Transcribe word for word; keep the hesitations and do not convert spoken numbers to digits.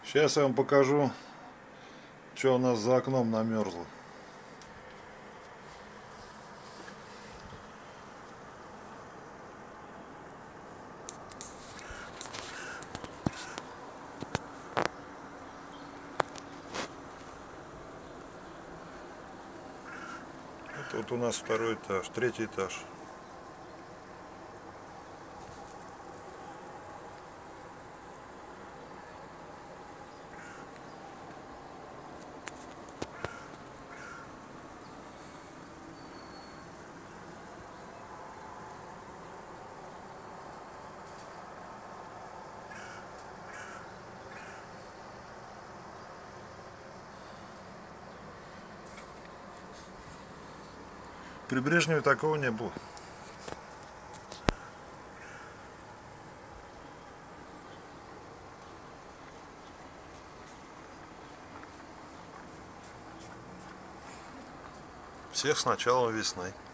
Сейчас я вам покажу, что у нас за окном намерзло. Это вот у нас второй этаж, третий этаж. При Брежневе такого не было. Всех с началом весны.